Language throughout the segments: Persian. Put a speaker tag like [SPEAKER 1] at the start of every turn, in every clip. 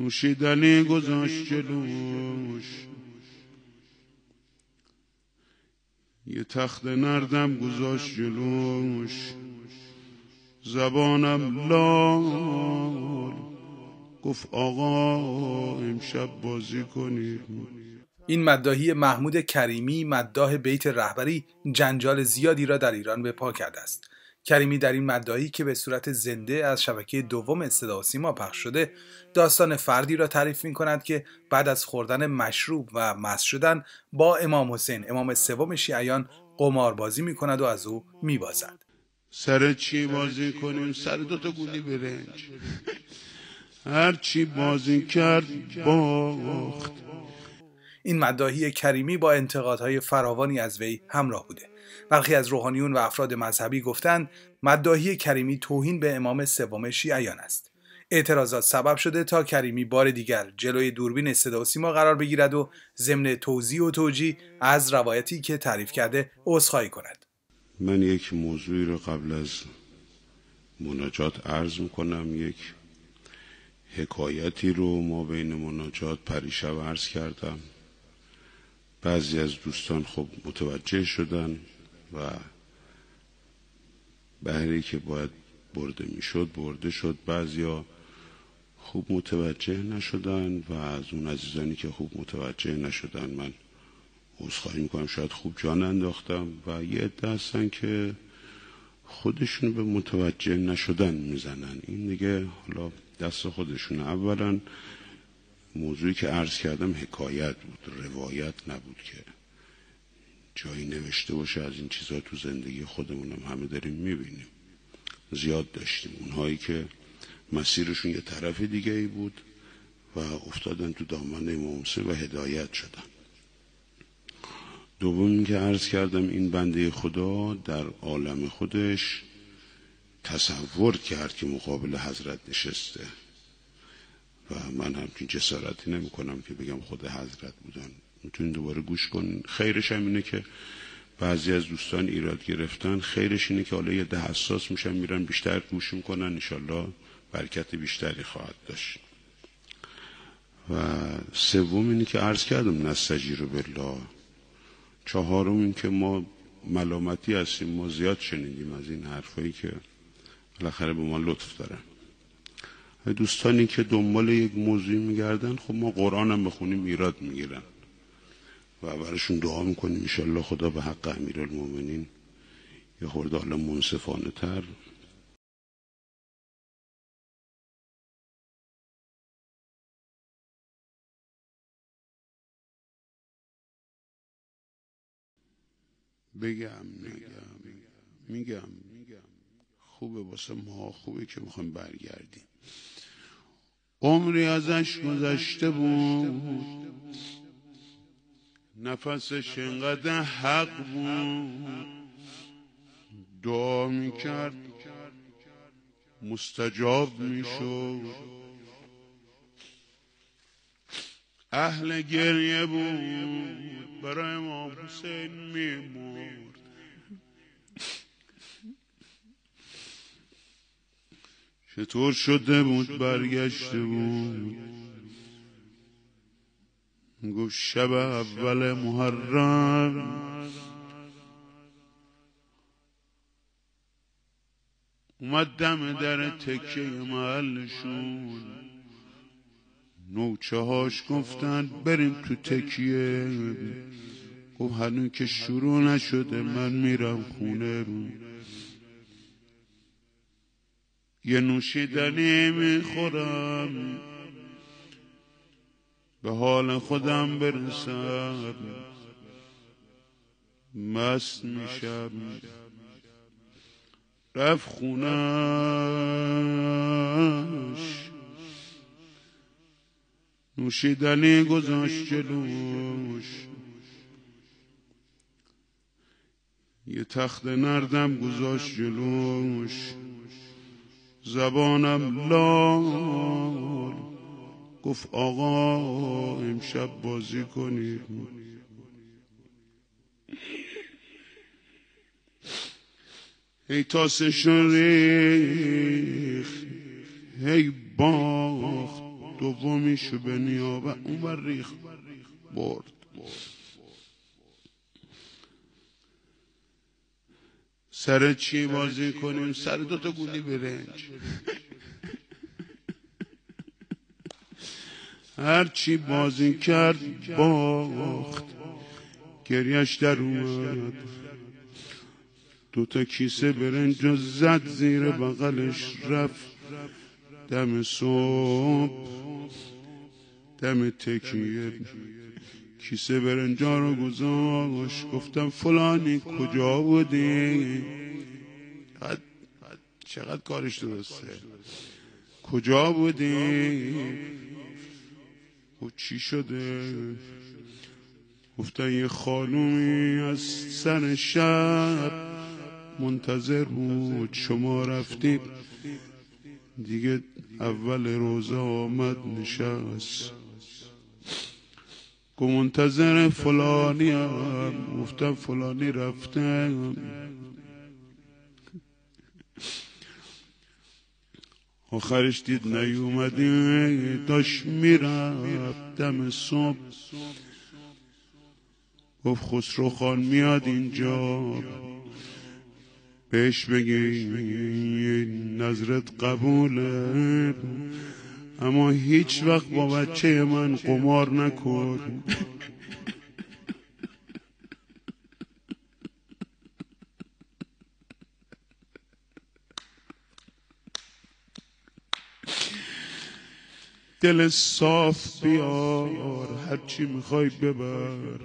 [SPEAKER 1] نوشیدنی گذاشت جلوش، یه تخت نردم گذاشت جلوش، زبانم لال گفت آقا امشب بازی کنیم.
[SPEAKER 2] این مداحی محمود کریمی، مداح بیت رهبری، جنجال زیادی را در ایران به پا کرده است. کریمی در این مداحی که به صورت زنده از شبکه دوم صدا و سیما پخش شده، داستان فردی را تعریف می‌کند که بعد از خوردن مشروب و مست شدن با امام حسین، امام سوم شیعیان، قماربازی می‌کند و از او می‌بازد.
[SPEAKER 1] سر چی بازی کنیم؟ سر دوتا گولی برنج. هر چی بازی کرد باخت.
[SPEAKER 2] این مداحی کریمی با انتقادهای فراوانی از وی همراه بوده. برخی از روحانیون و افراد مذهبی گفتند مداحی کریمی توهین به امام سوم شیعیان است. اعتراضات سبب شده تا کریمی بار دیگر جلوی دوربین صدا و سیما قرار بگیرد و ضمن توضیح و توجیه از روایتی که تعریف کرده عذرخواهی کند.
[SPEAKER 1] من یک موضوعی رو قبل از مناجات عرض میکنم. یک حکایتی رو ما بین مناجات پریشب عرض کردم. بعضی از دوستان خب متوجه شدن و بهری که باید برده میشد برده شد. بعضیا خوب متوجه نشدن و از اون عزیزانی که خوب متوجه نشدن من عذرخواهی میکنم، شاید خوب جان انداختم. و یه عده هستن که خودشون به متوجه نشدن میزنن. این دیگه حالا دست خودشونه. اولا موضوعی که عرض کردم حکایت بود، روایت نبود که جایی نوشته باشه. از این چیزها تو زندگی خودمونم همه داریم میبینیم، زیاد داشتیم. اونهایی که مسیرشون یه طرف دیگه ای بود و افتادن تو دامن امام حسین و هدایت شدن. دوم که عرض کردم این بنده خدا در عالم خودش تصور کرد که مقابل حضرت نشسته و من همچین جسارتی نمی کنم که بگم خود حضرت بودن. میتونین دوباره گوش کن. خیرش هم اینه که بعضی از دوستان ایراد گرفتن، خیرش اینه که حالا یه ده حساس میشن میرن بیشتر گوش میکنن، انشالله برکت بیشتری خواهد داشت. و سوم اینه که عرض کردم نستجیر بالله. چهارم این که ما ملامتی هستیم، ما زیاد شنیدیم از این حرفایی که بالاخره به ما لطف دارن. دوستانی که دنبال یک موضوعی میگردن، خب ما قرآن هم بخونیم ایراد میگیرن و براشون دعا میکنیم انشالله خدا به حق امیرالمومنین یه خورده حالا منصفانه تر میگم خوبه واسه ما، خوبه که میخوایم برگردیم. عمری ازش گذشته بود، نفسش انقدر حق بود، دعا میکرد مستجاب میشد. اهل گریه بود، برای امام حسین میمرد. چطور شده بود برگشته بود، گفت شب اول محرم اومد دم در تکه محلشون، نوچه هاش گفتن بریم تو تکیه. گفت هنوز که شروع نشده من میرم خونه. یه نوشیدنی میخورم به حال خودم برسم، مست میشم. رفت خونش، نوشیدنی گذاشت جلوش، یه تخت نردم گذاشت جلوش، زبانم لال گفت آقا امشب بازی کنیم. هی تاسشون ریخ، هی باخت دومیشو به نیابه اونور ریخ برد. سر چی بازی کنیم؟ سر 2 گونی برنج. هر چی بازی کرد باخت، گریش در اومد. 2 کیسه برنج و زد زیر بغلش، رفت دم صبح دم تکیه کیسه برنجا رو گذاشت. گفتم فلانی کجا بودی؟ چقدر کارش درسته. کجا بودی؟ و چی شده؟ گفتن یه خانومی از سر شب منتظر بود، شما رفتید دیگه اول روزه آمد نشست. گفت منتظر فلانی هم. گفتم فلانی رفته. آخرش دید نیومدی، داشت میرفت دم صبح. گفت خسرو خان میاد اینجا، بهش بگی نظرت قبوله، اما هیچ وقت با بچه من قمار نکن. دل صاف بیار، هرچی میخوای ببر.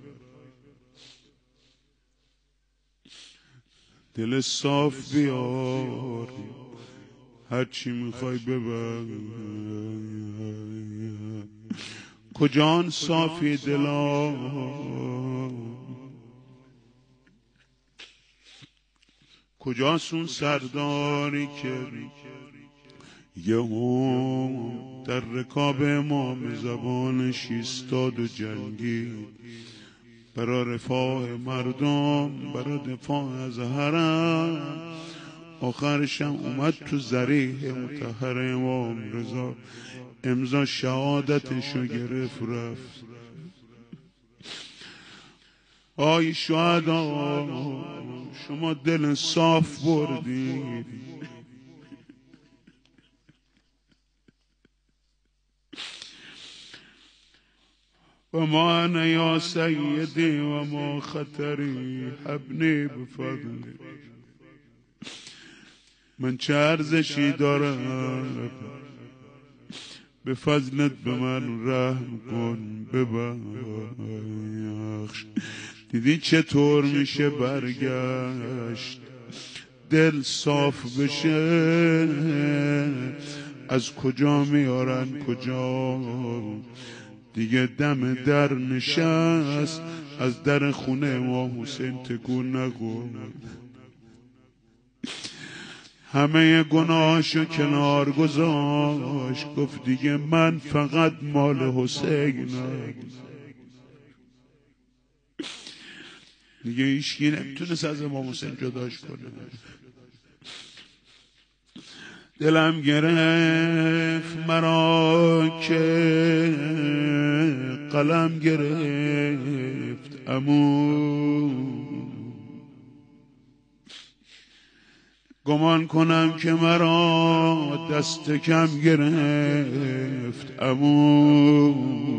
[SPEAKER 1] دل صاف بیار، هرچی میخوای ببر. کجان صافی دلا، کجاست سرداری که یهو در رکاب امام زبانش ایستاد و جنگید برای رفاه مردم، برای دفاع از حرم. آخرشم اومد تو ضریح مطهر امام رضا، امضا شهادتشو گرفت رفت. آی شهدا، شما دل صاف بردید. و ما انا یا سیدی و ما خطری، حبنی بفضلی. من چه ارزشی دارم، به فضلت به من رحم کن ببخش. دیدی چطور میشه برگشت، دل صاف بشه، از کجا میارن کجا. دیگه دم در نشست، از در خونه امام حسین تکون نخورد. همه گناهاشو کنار گذاشت، گفت دیگه من فقط مال حسینم. دیگه هیچکی نمیتونست از امام حسین جداش کنه. دلم گرفت مرا که قلم گرفت عمو، گمان کنم که مرا دست کم گرفت عمو.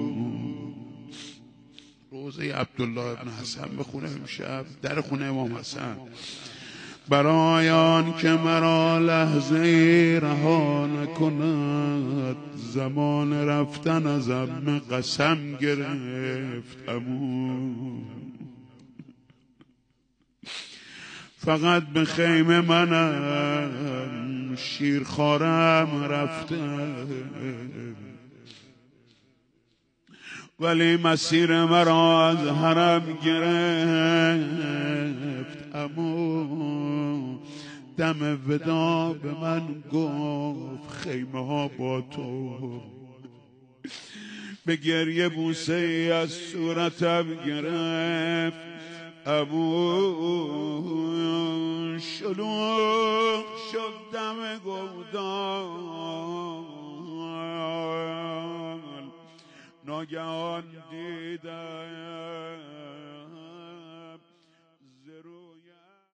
[SPEAKER 1] روزه عبدالله ابن حسن بخونه امشب در خونه امام حسن. برای آن که مرا لحظه رها نکند، زمان رفتن از عمه قسم گرفت عمو. فقط به خیمه منم شیرخوارم رفته، ولی مسیر مرا از حرم گرفت عمو. دم ودا به من گفت خیمه ها با تو، به گریه بوسه ای از صورتم گرفت عمو. شلوغ شد دم گفتار، ناگهان دیدم